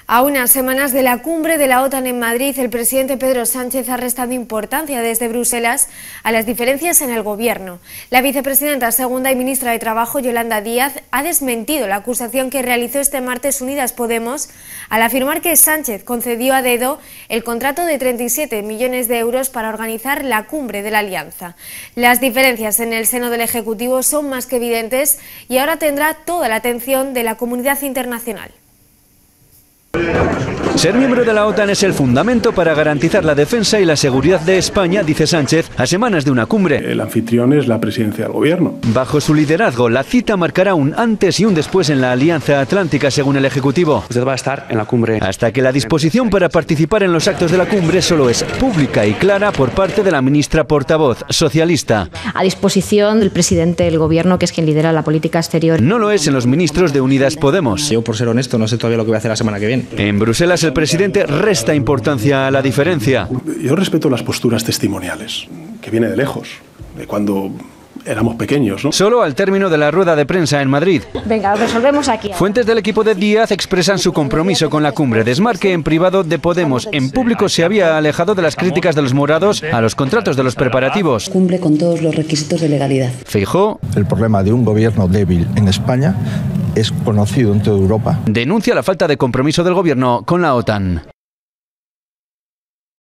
A unas semanas de la cumbre de la OTAN en Madrid, el presidente Pedro Sánchez ha restado importancia desde Bruselas a las diferencias en el gobierno. La vicepresidenta segunda y ministra de Trabajo, Yolanda Díaz, ha desmentido la acusación que realizó este martes Unidas Podemos al afirmar que Sánchez concedió a dedo el contrato de 37 millones de euros para organizar la cumbre de la Alianza. Las diferencias en el seno del Ejecutivo son más que evidentes y ahora tendrá toda la atención de la comunidad internacional. Ser miembro de la OTAN es el fundamento para garantizar la defensa y la seguridad de España, dice Sánchez, a semanas de una cumbre. El anfitrión es la presidencia del gobierno. Bajo su liderazgo, la cita marcará un antes y un después en la Alianza Atlántica, según el Ejecutivo. Usted va a estar en la cumbre. Hasta que la disposición para participar en los actos de la cumbre solo es pública y clara por parte de la ministra portavoz socialista. A disposición del presidente del gobierno, que es quien lidera la política exterior. No lo es en los ministros de Unidas Podemos. Yo, por ser honesto, no sé todavía lo que voy a hacer la semana que viene. En Bruselas, el presidente resta importancia a la diferencia. Yo respeto las posturas testimoniales, que viene de lejos, de cuando éramos pequeños, ¿no? Solo al término de la rueda de prensa en Madrid. Venga, lo resolvemos aquí. Fuentes del equipo de Díaz expresan su compromiso con la cumbre. Desmarque en privado de Podemos. En público se había alejado de las críticas de los morados a los contratos de los preparativos. Cumple con todos los requisitos de legalidad. Feijóo. El problema de un gobierno débil en España es conocido en toda Europa. Denuncia la falta de compromiso del gobierno con la OTAN.